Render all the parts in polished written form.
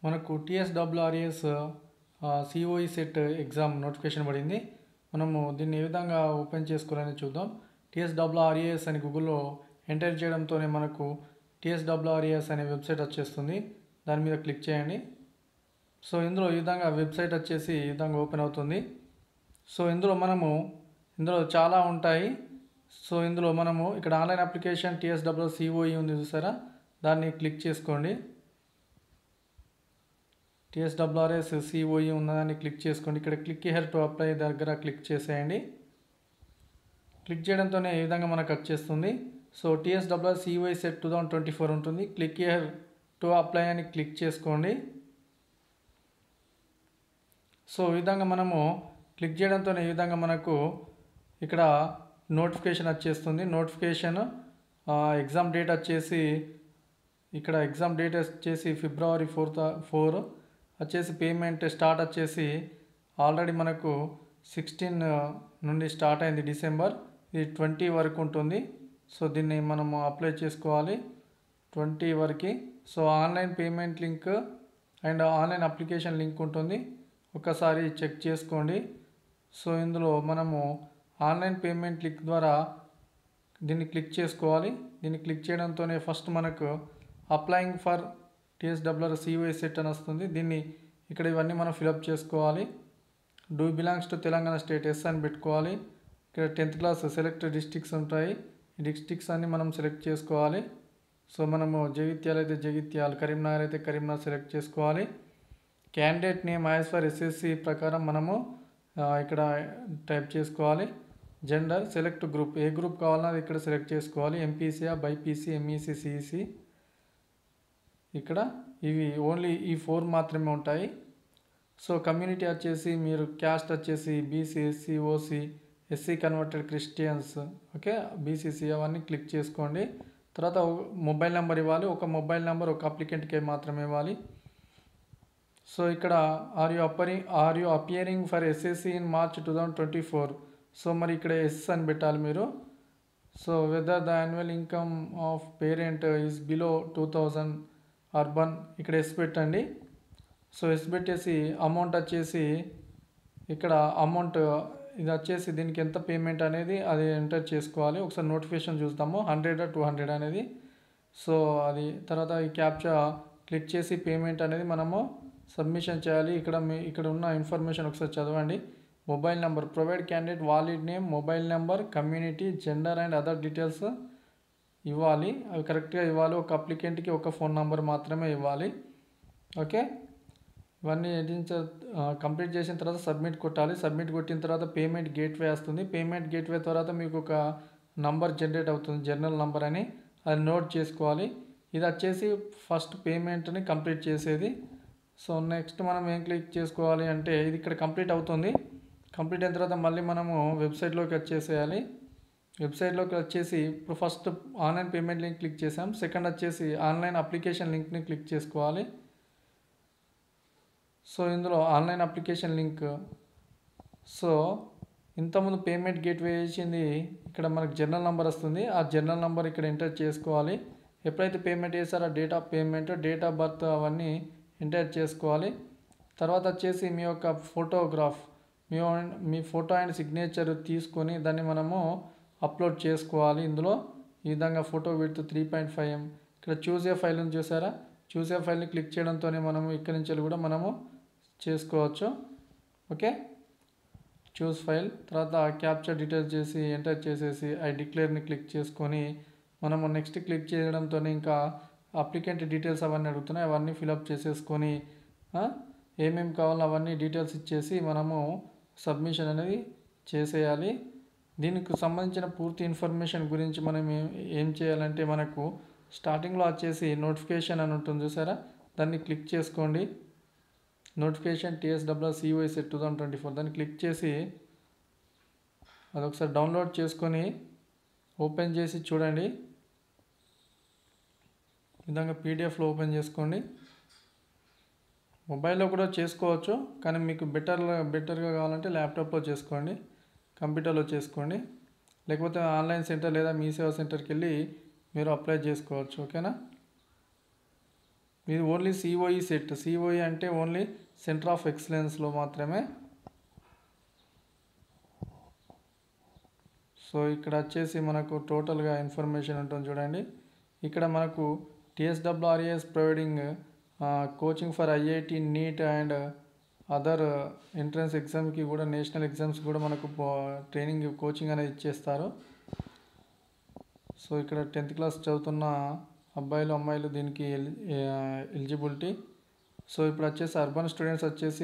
మనకు TSWRS COE CET exam notification పడింది. మనము దీన్ని ఏ విధంగా ఓపెన్ చేసుకోవాలని చూద్దాం. టీఎస్డబ్ల్యూఆర్ఎస్ అని గూగుల్లో ఎంటర్ చేయడంతోనే మనకు టీఎస్డబ్ల్యూఆర్ఎస్ అనే వెబ్సైట్ వచ్చేస్తుంది. దాని మీద క్లిక్ చేయండి. సో ఇందులో ఈ విధంగా వెబ్సైట్ వచ్చేసి ఈ విధంగా ఓపెన్ అవుతుంది. సో ఇందులో చాలా ఉంటాయి. సో ఇందులో మనము ఇక్కడ ఆన్లైన్ అప్లికేషన్ టీఎస్డబ్ల్యూ సిఓఈ ఉంది చూసారా, దాన్ని క్లిక్ చేసుకోండి. టీఎస్డబ్ల్యూఆర్ఎస్ సిఓఈ ఉన్నదాన్ని క్లిక్ చేసుకోండి. ఇక్కడ క్లిక్ హియర్ టు అప్లై దగ్గర క్లిక్ చేసేయండి. క్లిక్ చేయడంతోనే ఈ విధంగా మనకు వచ్చేస్తుంది. సో టీఎస్డబ్ల్యూఆర్ సిఓఈ సెట్ 2024 ఉంటుంది. క్లిక్ హియర్ టు అప్లై అని క్లిక్ చేసుకోండి. సో ఈ విధంగా మనము క్లిక్ చేయడంతో ఈ విధంగా మనకు ఇక్కడ నోటిఫికేషన్ వచ్చేస్తుంది. నోటిఫికేషన్ ఎగ్జామ్ డేట్ వచ్చేసి ఇక్కడ ఎగ్జామ్ డేట్ వచ్చేసి February 4 వచ్చేసి పేమెంట్ స్టార్ట్ వచ్చేసి ఆల్రెడీ మనకు 16 నుండి స్టార్ట్ అయింది డిసెంబర్. ఇది 20 వరకు ఉంటుంది. సో దీన్ని మనము అప్లై చేసుకోవాలి 20 వరకు. So online payment link and online application link ఉంటుంది, ఒకసారి చెక్ చేసుకోండి. సో ఇందులో మనము ఆన్లైన్ పేమెంట్ లింక్ ద్వారా దీన్ని క్లిక్ చేసుకోవాలి. దీన్ని క్లిక్ చేయడంతోనే ఫస్ట్ మనకు applying for TSWR COE CET అని వస్తుంది. దీన్ని ఇక్కడ ఇవన్నీ మనం ఫిలప్ చేసుకోవాలి. Do belongs to Telangana state yes అని పెట్టుకోవాలి. ఇక్కడ 10th క్లాస్ సెలెక్ట్ డిస్ట్రిక్ట్స్ ఉంటాయి. ఈ డిస్ట్రిక్ట్స్ అన్ని మనం సెలెక్ట్ చేసుకోవాలి. సో మనము జగిత్యాల అయితే జగిత్యాల, కరీంనగర్ అయితే కరీంనగర్ సెలెక్ట్ చేసుకోవాలి. Candidate name as per SSC ప్రకారం మనము ఇక్కడ టైప్ చేసుకోవాలి. జెండర్ సెలెక్ట్ గ్రూప్, ఏ గ్రూప్ కావాలన్నా ఇక్కడ సెలెక్ట్ చేసుకోవాలి. ఎంపీసీయా, బైపీసీ, ఎంఈసీ, సిఈసీ. ఇక్కడ ఇవి ఓన్లీ ఈ 4 మాత్రమే ఉంటాయి. సో కమ్యూనిటీ వచ్చేసి మీరు క్యాస్ట్ వచ్చేసి BC, SC, OC, SC converted Christians, okay, BCC అవన్నీ క్లిక్ చేసుకోండి. తర్వాత మొబైల్ నెంబర్ ఇవ్వాలి. ఒక మొబైల్ నెంబర్ ఒక అప్లికెంట్కే మాత్రమే ఇవ్వాలి. సో ఇక్కడ are you appearing for SSC in March 2024. So మరి ఇక్కడ ఎస్ అని పెట్టాలి మీరు. So whether the annual income of parent is below 2000 urban, ఇక్కడ ఎస్ పెట్టండి. సో ఎస్ పెట్టేసి అమౌంట్ వచ్చేసి ఇక్కడ అమౌంట్ ఇది వచ్చేసి దీనికి ఎంత పేమెంట్ అనేది అది ఎంటర్ చేసుకోవాలి. ఒకసారి నోటిఫికేషన్ చూద్దాము, 100 or 200 అనేది. సో అది తర్వాత ఈ క్యాప్చా క్లిక్ చేసి పేమెంట్ అనేది మనము సబ్మిషన్ చేయాలి. ఇక్కడ ఉన్న ఇన్ఫర్మేషన్ ఒకసారి చదవండి. Mobile number, provide candidate valid name, mobile number, community, gender and other details ఇవ్వాలి. అవి కరెక్ట్గా ఇవ్వాలి. ఒక అప్లికెంట్కి ఒక ఫోన్ నెంబర్ మాత్రమే ఇవ్వాలి. ఓకే, ఇవన్నీ కంప్లీట్ చేసిన తర్వాత సబ్మిట్ కొట్టాలి. సబ్మిట్ కొట్టిన తర్వాత పేమెంట్ గేట్వే వస్తుంది. పేమెంట్ గేట్వే తర్వాత మీకు ఒక నంబర్ జనరేట్ అవుతుంది, జర్నల్ నంబర్ అని, అది నోట్ చేసుకోవాలి. ఇది వచ్చేసి ఫస్ట్ పేమెంట్ని కంప్లీట్ చేసేది. సో నెక్స్ట్ మనం ఏం క్లిక్ చేసుకోవాలి అంటే ఇది ఇక్కడ కంప్లీట్ అవుతుంది. కంప్లీట్ అయిన తర్వాత మళ్ళీ మనము వెబ్సైట్లోకి వచ్చేసేయాలి. వెబ్సైట్లోకి వచ్చేసి ఇప్పుడు first online payment link click చేసాం. సెకండ్ వచ్చేసి ఆన్లైన్ అప్లికేషన్ లింక్ని క్లిక్ చేసుకోవాలి. సో ఇందులో ఆన్లైన్ అప్లికేషన్ లింక్, సో ఇంతకుముందు పేమెంట్ గేట్వే చేసింది ఇక్కడ మనకు జర్నల్ నెంబర్ వస్తుంది. ఆ జర్నల్ నెంబర్ ఇక్కడ ఎంటర్ చేసుకోవాలి. ఎప్పుడైతే పేమెంట్ చేశారో date of payment, date of birth అవన్నీ ఎంటర్ చేసుకోవాలి. తర్వాత వచ్చేసి మీ యొక్క ఫోటోగ్రాఫ్, మీ ఫోటో అండ్ సిగ్నేచర్ తీసుకొని దాన్ని మనము అప్లోడ్ చేసుకోవాలి. ఇందులో ఈ విధంగా ఫోటో విడ్త్ 3.5 mm. ఇక్కడ చూస్ ఏ ఫైల్ అని చూసారా, చూస్ ఏ ఫైల్ని క్లిక్ చేయడంతోనే మనము ఇక్కడి నుంచి కూడా మనము చేసుకోవచ్చు. ఓకే, చూస్ ఫైల్ తర్వాత క్యాప్చర్ డీటెయిల్స్ చేసి ఎంటర్ చేసేసి ఐ డిక్లేర్ని క్లిక్ చేసుకొని మనము నెక్స్ట్ క్లిక్ చేయడంతో ఇంకా అప్లికెంట్ డీటెయిల్స్ అవన్నీ అడుగుతున్నాయి, అవన్నీ ఫిలప్ చేసేసుకొని ఏమేమి కావాలో అవన్నీ డీటెయిల్స్ ఇచ్చేసి మనము సబ్మిషన్ అనేది చేసేయాలి. దీనికి సంబంధించిన పూర్తి ఇన్ఫర్మేషన్ గురించి మనం ఏం చేయాలంటే మనకు స్టార్టింగ్లో వచ్చేసి నోటిఫికేషన్ అని ఉంటుంది చూసారా, దాన్ని క్లిక్ చేసుకోండి. నోటిఫికేషన్ టీఎస్డబ్ల్యూఆర్ సిఓఈ సెట్ 2024 దాన్ని క్లిక్ చేసి అదొకసారి డౌన్లోడ్ చేసుకొని ఓపెన్ చేసి చూడండి. ఈ విధంగా పీడిఎఫ్లో ఓపెన్ చేసుకోండి. మొబైల్లో కూడా చేసుకోవచ్చు, కానీ మీకు బెటర్గా కావాలంటే ల్యాప్టాప్లో చేసుకోండి, కంప్యూటర్లో చేసుకోండి. లేకపోతే ఆన్లైన్ సెంటర్ లేదా మీ సేవా సెంటర్కి వెళ్ళి మీరు అప్లై చేసుకోవచ్చు. ఓకేనా. ఇది ఓన్లీ సిఓఈ సెట్. సిఓఈ అంటే ఓన్లీ సెంటర్ ఆఫ్ ఎక్సలెన్స్లో మాత్రమే. సో ఇక్కడ వచ్చేసి మనకు టోటల్గా ఇన్ఫర్మేషన్ ఉంటుంది చూడండి. ఇక్కడ మనకు TSWRAS providing coaching for IIT, NEET and other entrance ఎగ్జామ్కి కూడా, నేషనల్ ఎగ్జామ్స్ కూడా మనకు ట్రైనింగ్ కోచింగ్ అనేది ఇచ్చేస్తారు. సో ఇక్కడ 10th క్లాస్ చదువుతున్న అబ్బాయిలు అమ్మాయిలు దీనికి ఎలిజిబిలిటీ. సో ఇప్పుడు వచ్చేసి అర్బన్ స్టూడెంట్స్ వచ్చేసి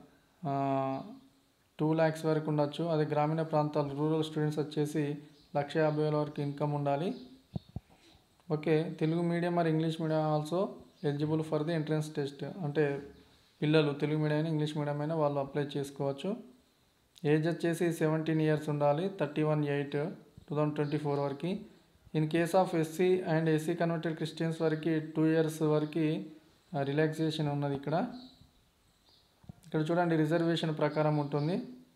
2 lakhs వరకు ఉండొచ్చు. అదే గ్రామీణ ప్రాంతాలు రూరల్ స్టూడెంట్స్ వచ్చేసి 1,50,000 వరకు ఇన్కమ్ ఉండాలి. ఓకే, తెలుగు మీడియం మరి English medium also eligible for the entrance test. అంటే పిల్లలు తెలుగు మీడియం అయినా ఇంగ్లీష్ మీడియం అయినా వాళ్ళు అప్లై చేసుకోవచ్చు. ఏజ్ వచ్చేసి 17 years ఉండాలి. 31/8/2024 వరకు. In case of SC and SC converted Christians వరకు 2 years వరకు రిలాక్సేషన్ ఉన్నది. ఇక్కడ చూడండి, రిజర్వేషన్ ప్రకారం ఉంటుంది.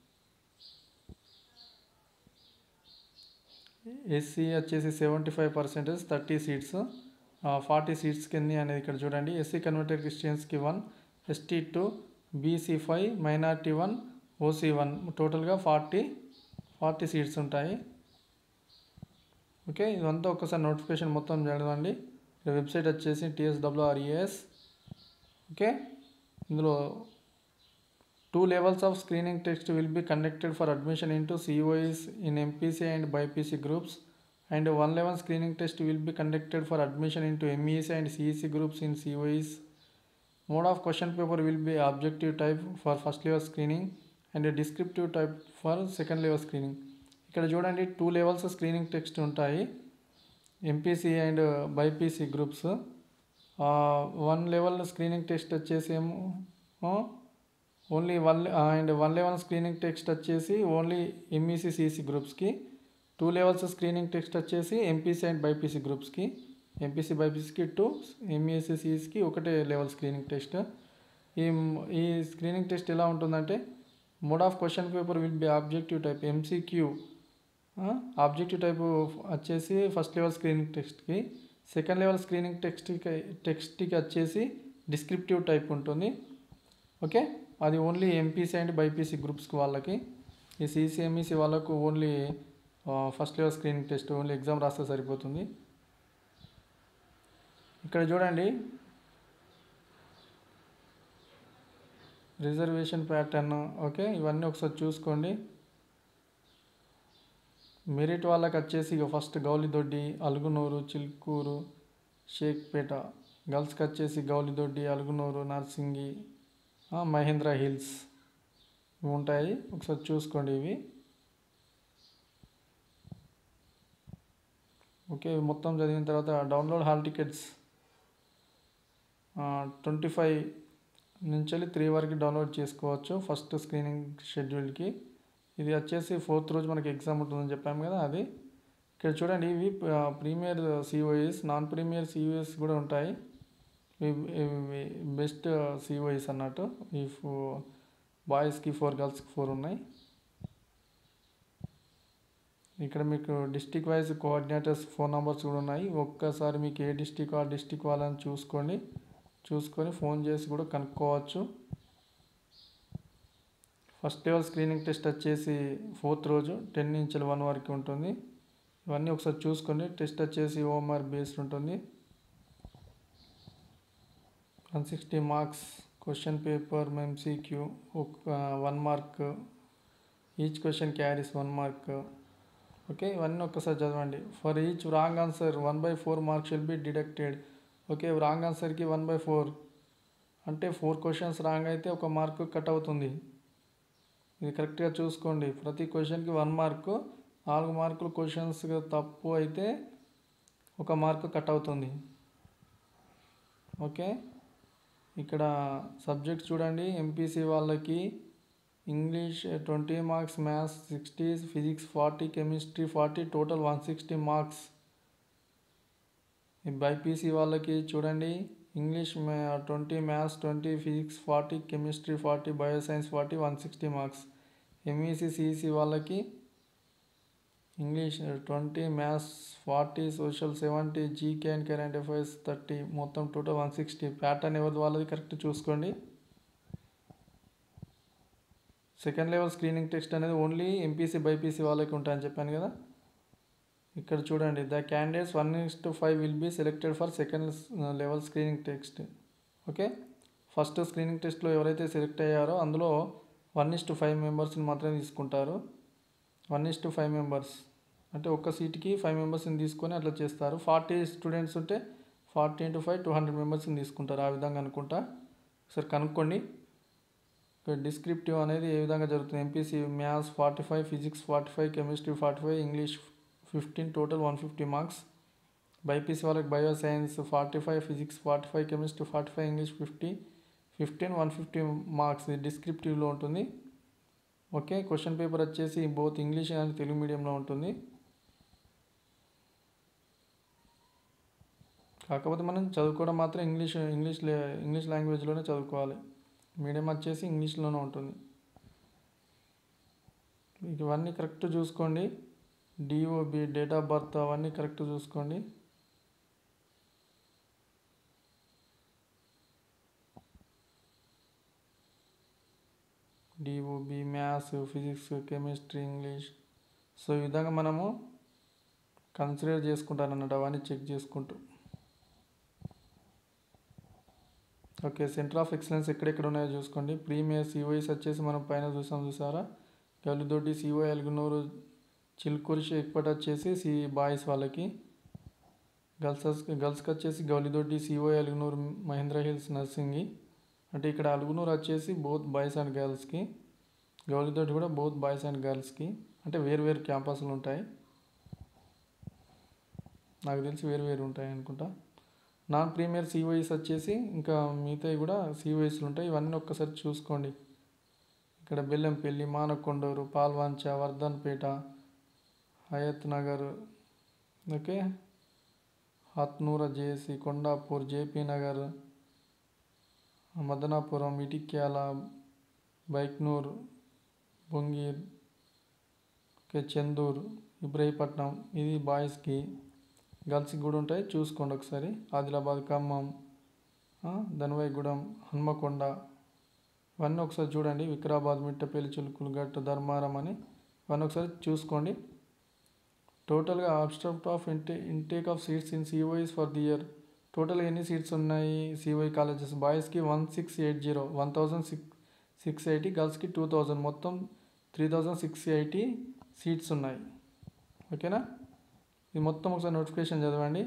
SC వచ్చేసి 75%, 30 seats, 40 seats కింద అనేది ఇక్కడ చూడండి. SC కన్వర్టెడ్ క్రిస్టియన్స్కి 1, ST 2, BC 5, మైనారిటీ 1, OC 1, టోటల్గా 40 seats ఉంటాయి. ఓకే, ఇదంతా ఒక్కసారి నోటిఫికేషన్ మొత్తం చదవండి. వెబ్సైట్ వచ్చేసి TSWRAS. ఓకే, ఇందులో 2 levels of screening test will be conducted for admission into COEs in MPC and BIPC groups, and 1 level screening test will be conducted for admission into MEC and CEC groups in COEs. Mode of question paper will be objective type for first level screening and a descriptive type for second level screening. ఇక్కడ చూడండి, 2 levels screening test ఉంటాయి MPC and BIPC గ్రూప్స్. 1 level screening test వచ్చేసి ఏమో only 1 level screening test వచ్చేసి only MEC CEC గ్రూప్స్కి. 2 levels screening test వచ్చేసి MPC and BIPC గ్రూప్స్కి. MPC BIPCకి 2, MEC CECకి 1 level స్క్రీనింగ్ టెస్ట్. ఈ స్క్రీనింగ్ టెస్ట్ ఎలా ఉంటుందంటే, mode of question paper will be objective type MCQ. Objective type వచ్చేసి ఫస్ట్ లెవెల్ స్క్రీనింగ్ టెస్ట్కి. సెకండ్ లెవెల్ స్క్రీనింగ్ టెస్ట్కి వచ్చేసి డిస్క్రిప్టివ్ టైప్ ఉంటుంది. ఓకే, అది ఓన్లీ MPC అండ్ BIPC గ్రూప్స్కి వాళ్ళకి. ఈ CEC MEC వాళ్ళకు only first level screening test, only exam రాస్తే సరిపోతుంది. ఇక్కడ చూడండి, రిజర్వేషన్ ప్యాటర్న్. ఓకే, ఇవన్నీ ఒకసారి చూసుకోండి. మెరిట్ వాళ్ళకి వచ్చేసి ఫస్ట్ గౌలిదొడ్డి, అలుగునూరు, చిలుకూరు, షేక్పేట. గర్ల్స్కి వచ్చేసి గౌలిదొడ్డి, అలుగునూరు, నర్సింగి, మహేంద్ర హిల్స్ ఇవి ఉంటాయి. ఒకసారి చూసుకోండి ఇవి. ఓకే, మొత్తం చదివిన తర్వాత డౌన్లోడ్ హాల్ టికెట్స్ 25 నుంచి 3 వరకు డౌన్లోడ్ చేసుకోవచ్చు ఫస్ట్ స్క్రీనింగ్ షెడ్యూల్కి. ఇది వచ్చేసి 4th రోజు మనకి ఎగ్జామ్ ఉంటుందని చెప్పాము కదా, అది. ఇక్కడ చూడండి, ఇవి premier COEs, non premier COEs కూడా ఉంటాయి. బెస్ట్ COEs అన్నట్టు. ఈ బాయ్స్కి 4, గర్ల్స్కి 4 ఉన్నాయి. ఇక్కడ మీకు district wise coordinators phone numbers కూడా ఉన్నాయి. ఒక్కసారి మీకు ఏ డిస్టిక్ ఆ డిస్టిక్ వాళ్ళని చూసుకొని ఫోన్ చేసి కూడా కనుక్కోవచ్చు. ఫస్ట్ లెవెల్ స్క్రీనింగ్ టెస్ట్ వచ్చేసి 4th రోజు 10 నుంచి 1 వరకు ఉంటుంది. ఇవన్నీ ఒకసారి చూసుకోండి. టెస్ట్ వచ్చేసి OMR బేస్డ్ ఉంటుంది. 160 marks question paper, MCQ 1 mark, each question carries 1 mark. Okay, ఇవన్నీ ఒక్కసారి చదవండి. For each wrong answer 1/4 marks shall be deducted. Okay, wrong ఆన్సర్కి 1/4 అంటే 4 questions రాంగ్ అయితే 1 mark కట్ అవుతుంది. ఇది కరెక్ట్గా చూసుకోండి. ప్రతి క్వశ్చన్కి 1 mark, 4 మార్కులు క్వశ్చన్స్ తప్పు అయితే 1 mark కట్ అవుతుంది. ఓకే, ఇక్కడ సబ్జెక్ట్స్ చూడండి. MPC వాళ్ళకి English 20 marks, maths 60, physics 40, chemistry 40, total 160 marks. BIPC వాళ్ళకి చూడండి, English 20, maths 20, physics 40, chemistry 40, bioscience 40, 160 marks. MEC CEC వాళ్ళకి English 20, maths 40, social 70, GK and current affairs 30, మొత్తం టోటల్ 160. ప్యాటర్న్ ఎవరిది వాళ్ళది కరెక్ట్ చూసుకోండి. సెకండ్ లెవెల్ స్క్రీనింగ్ టెస్ట్ అనేది only MPC BiPC వాళ్ళకి ఉంటాయని చెప్పాను కదా. ఇక్కడ చూడండి, the candidates 1:5 will be selected for second level screening test. Okay, first screening టెస్ట్లో ఎవరైతే సెలెక్ట్ అయ్యారో అందులో 1:5 మెంబర్స్ని మాత్రమే తీసుకుంటారు. 1:5 మెంబర్స్ అంటే ఒక్క సీట్కి 5 మెంబర్స్ని తీసుకొని అట్లా చేస్తారు. 40 స్టూడెంట్స్ ఉంటే 40 × 5 200 మెంబర్స్ని తీసుకుంటారు. ఆ విధంగా అనుకుంటా, ఒకసారి కనుక్కోండి. డిస్క్రిప్టివ్ అనేది ఏ విధంగా జరుగుతుంది. MPC maths 45, physics 45, chemistry 45, English 15, total 150 marks. BiPC వాళ్ళకి bio science 45, physics 45, chemistry 45, English 15, 150 marks. ఇది డిస్క్రిప్టివ్లో ఉంటుంది. ఓకే, క్వశ్చన్ పేపర్ వచ్చేసి బోత్ ఇంగ్లీష్ అండ్ తెలుగు మీడియంలో ఉంటుంది. కాకపోతే మనం చదువుకోవడం మాత్రం ఇంగ్లీష్ లాంగ్వేజ్లోనే చదువుకోవాలి. మీడియం వచ్చేసి ఇంగ్లీష్లోనే ఉంటుంది. ఇవన్నీ కరెక్ట్ చూసుకోండి. డిఓబి, డేట్ ఆఫ్ బర్త్ అవన్నీ కరెక్ట్ చూసుకోండి. DOB, maths, physics, chemistry, English. So ఈ విధంగా మనము కన్సిడర్ చేసుకుంటానన్నట్టు అవన్నీ చెక్ చేసుకుంటూ. ఓకే, సెంటర్ ఆఫ్ ఎక్సలెన్స్ ఎక్కడెక్కడ ఉన్నాయో చూసుకోండి. ప్రీమియర్ సిఓఈస్ వచ్చేసి మనం పైన చూసారా. గల్లిదొడ్డి, సిఓ ఎల్గునూరు, చిల్కూరు, షేక్పేట వచ్చేసి బాయ్స్ వాళ్ళకి. గర్ల్స్కి వచ్చేసి గౌలిదొడ్డి, సిఓ ఎల్గునూరు, మహేంద్ర హిల్స్, నర్సింగి. అంటే ఇక్కడ అలుగునూరు వచ్చేసి బోత్ బాయ్స్ అండ్ గర్ల్స్కి, గౌలిదొడ్డి కూడా బోత్ బాయ్స్ అండ్ గర్ల్స్కి. అంటే వేరు క్యాంపస్లు ఉంటాయి, నాకు తెలిసి వేరు ఉంటాయి అనుకుంటా. నాన్ ప్రీమియర్ సిఓఈస్ వచ్చేసి ఇంకా మిగతావి కూడా సిఓఈస్లు ఉంటాయి. ఇవన్నీ ఒక్కసారి చూసుకోండి. ఇక్కడ Bellampalli, Manakondur, Palvancha, Wardhannapet, Hayath Nagar, okay, Hathnoora, JC, Kondapur, JP Nagar, Madanapuram, Itikyal, Bhiknoor, Bhongir, okay, Chandur, Ibrahimpatnam. ఇది బాయ్స్కి. గర్ల్స్కి కూడా ఉంటాయి, చూసుకోండి ఒకసారి. ఆదిలాబాద్, ఖమ్మం, ధన్వాయిగూడెం, హన్మకొండ ఇవన్నీ ఒకసారి చూడండి. వికారాబాద్, మిట్టపల్లి, చిలుకులగట్టు, ధర్మారం అని ఇవన్నీ ఒకసారి చూసుకోండి. టోటల్గా abstract of intake of seats in COEs for the year. టోటల్గా ఎన్ని సీట్స్ ఉన్నాయి సిఓఈ కాలేజెస్? బాయ్స్కి 1680, గర్ల్స్కి 2000, మొత్తం 3680 సీట్స్ ఉన్నాయి. ఓకేనా, ఇది మొత్తం ఒకసారి నోటిఫికేషన్ చదవండి.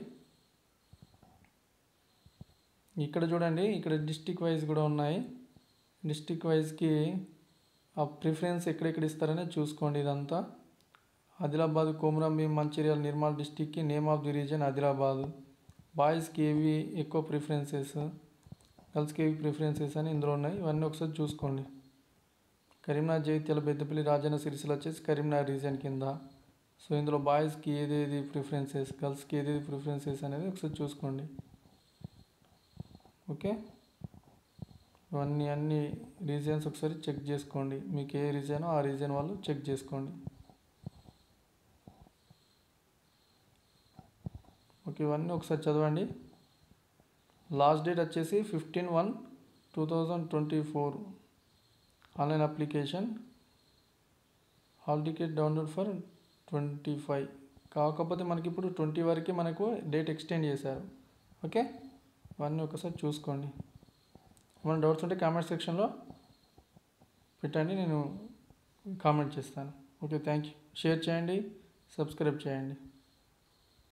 ఇక్కడ చూడండి, ఇక్కడ డిస్టిక్ వైజ్ కూడా ఉన్నాయి. డిస్టిక్ వైజ్కి ఆ ప్రిఫరెన్స్ ఎక్కడెక్కడ ఇస్తారనే చూసుకోండి. ఇదంతా ఆదిలాబాద్, కొమురంభీం, మంచిర్యాల, నిర్మల్ డిస్టిక్కి name of the region Adilabad. బాయ్స్కి ఏవి ఎక్కువ ప్రిఫరెన్సెస్, గర్ల్స్కి ఏవి ప్రిఫరెన్సెస్ అని ఇందులో ఉన్నాయి. ఇవన్నీ ఒకసారి చూసుకోండి. కరీంనగర్, జగిత్యాల, పెద్దపల్లి, రాజన్న సిరిసిల్ల వచ్చేసి కరీంనగర్ రీజన్ కింద. సో ఇందులో బాయ్స్కి ఏదేది ప్రిఫరెన్సెస్, గర్ల్స్కి ఏదేది ప్రిఫరెన్సెస్ అనేది ఒకసారి చూసుకోండి. ఓకే, అన్ని రీజన్స్ ఒకసారి చెక్ చేసుకోండి. మీకు ఏ రీజనో ఆ రీజన్ వాళ్ళు చెక్ చేసుకోండి. ఓకే, ఇవన్నీ ఒకసారి చదవండి. లాస్ట్ డేట్ వచ్చేసి 15/1/2024. Online application. Hall ticket download for 25. కాకపోతే మనకి ఇప్పుడు 20 వరకే మనకు డేట్ ఎక్స్టెండ్ చేశారు. ఓకే, ఇవన్నీ ఒకసారి చూసుకోండి. ఏమైనా డౌట్స్ ఉంటే కామెంట్ సెక్షన్లో పెట్టండి, నేను కామెంట్ చేస్తాను. Okay, thank you. షేర్ చేయండి, సబ్స్క్రైబ్ చేయండి.